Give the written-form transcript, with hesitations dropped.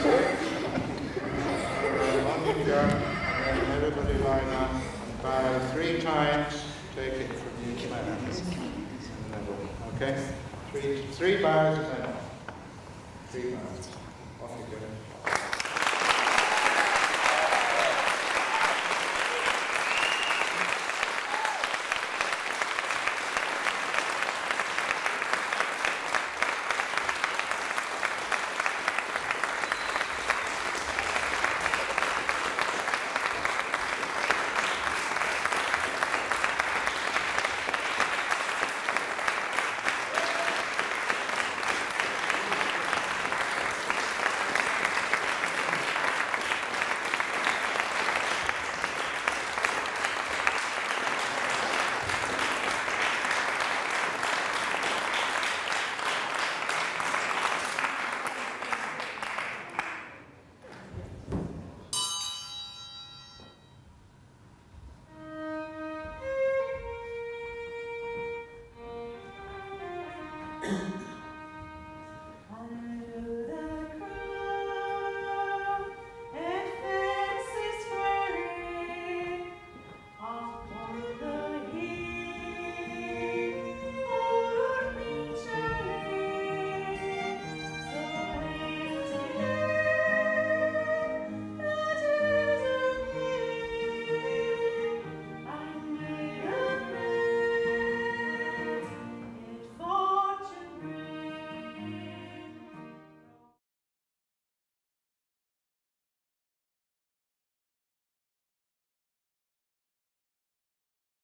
On you go, and then everybody line up and bow 3 times, take it from each man. Okay? Three bows and then off. 3 bows. Off you go.